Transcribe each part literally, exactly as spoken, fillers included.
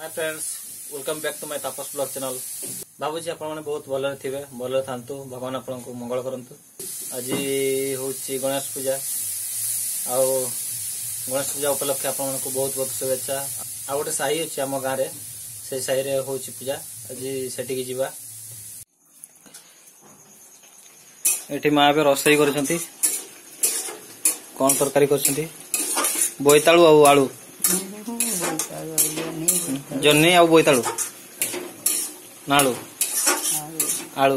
Friends welcome back to my Tapas blog channel. भावुची आपण माने बहुत भल थे भल था भगवान आपण को मंगल करंतु। आज हूँ गणेश पूजा आउ गणेश पूजा उपलक्षे आपण को बहुत बहुत शुभेच्छा। आ गोटे साही अच्छे आम गाँव में से साही रे हूँ पूजा आज सेठी जीवा। एठी माँ ए रोसई कर कौन तरकारी कर बोईतालु आउ आलू जन्नी आउ बोईतालु नालू आलू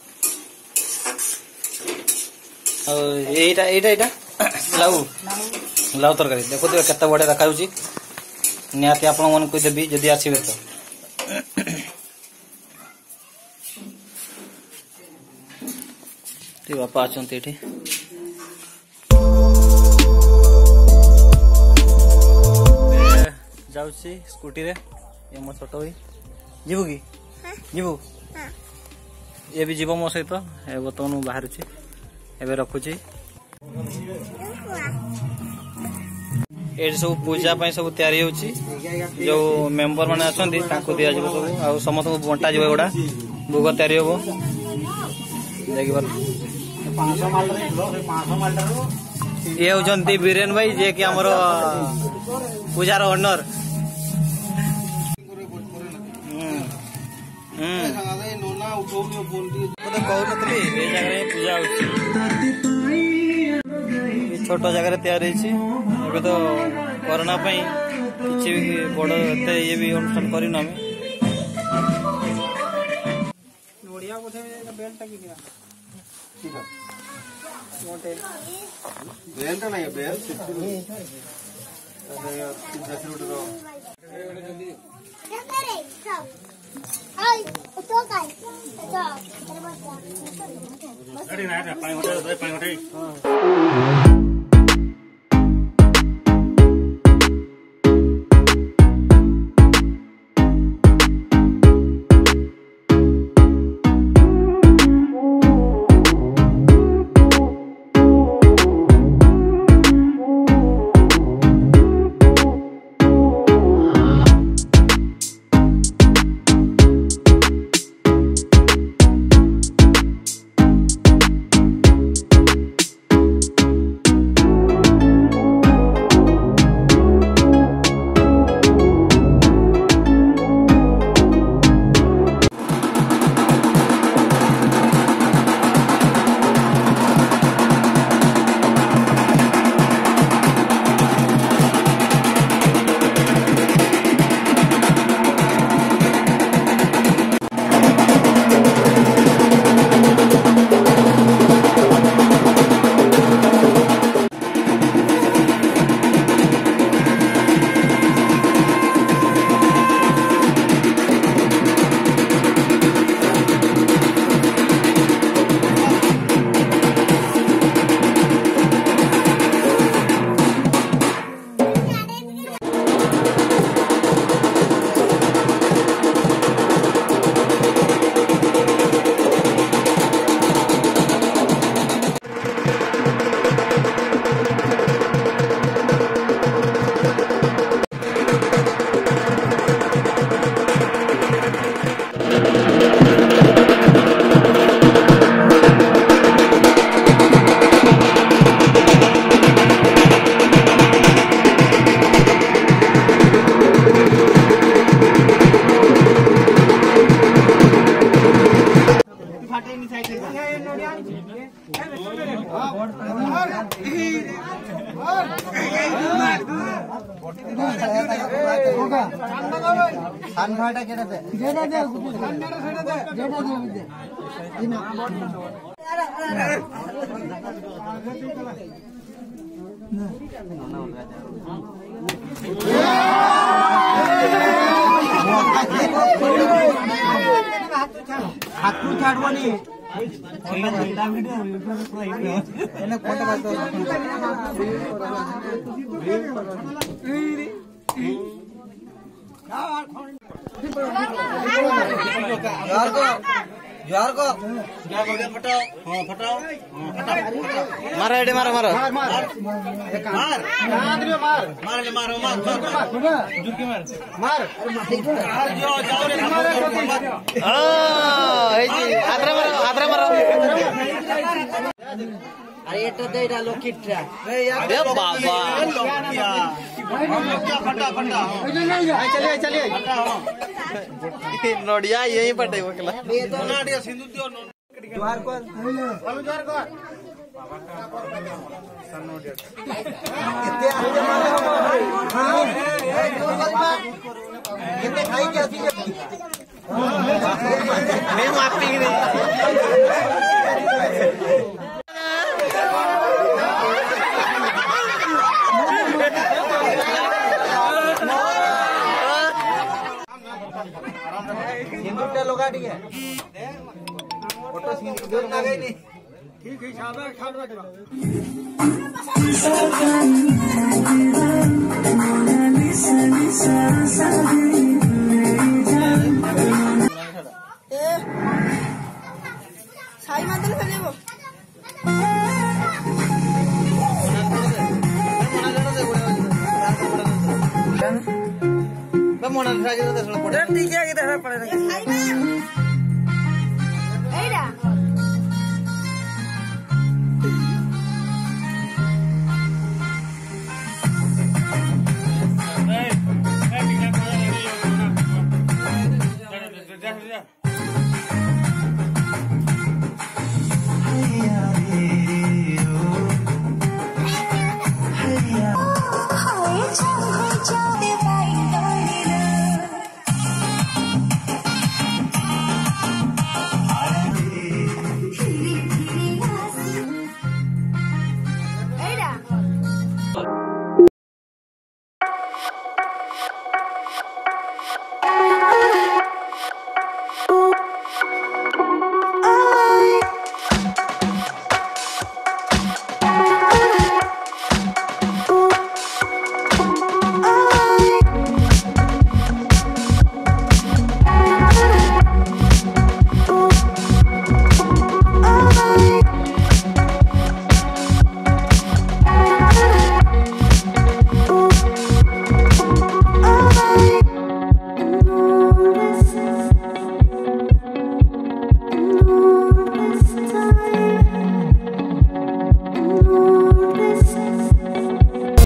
एटा एटा एटा लाउ लाउ तरकारी देखो तो केते बड़े रखा होची नियाती आपण मन को देबी जदी आसीबे तो। ते बापा आछंती एठी जाउची स्कूटी रे ये मो छोटो ही जीवु की जीवु ये भी जीव मो सहित ए बतनु बाहर छी एबे रखुची। ए सब पूजा पई सब तयारी होची जो मेंबर माने अछंती ताको दिया जिवो सब आ समस्त बंटा जिवो एडा भोग तयारी होबो देखिबा पाँच सौ माल रे पाँच सौ माल रे ये होचंती बीरेन भाई जे कि हमरो पूजार ओनर छोट जगह तैयार तो कोरोना किसी भी बड़ ये भी अनुष्ठान करना हाथ छाड़बनी जोहार को क्या बोले फटाओ हां फटाओ मारो एडे मारो मारो मार मार मार आदमी मार मार ले मारो मार जुर के मार मार मार जो जाओ रे मार आ ए जी आद्रा मारो आद्रा मारो अरे এটা দে এটা লকিটরা अरे बाबा लकिया लकिया फटा फटा चलिए चलिए फटा हां नोडिया यही पटे बकला ये तो नाडिया सिंधु दियो जोहार को बोलो जोहार को कितने आगे मारे हम हां कितने खाई के आती मैं मापी नहीं सिंदूर लगा दिए फोटो सिंदूर ना गई नहीं ठीक है साहब खान बैठो ए साई मादल खेलेबो मोना राजा तो दसला पड़े ठीक है इधर पड़े एडा एडा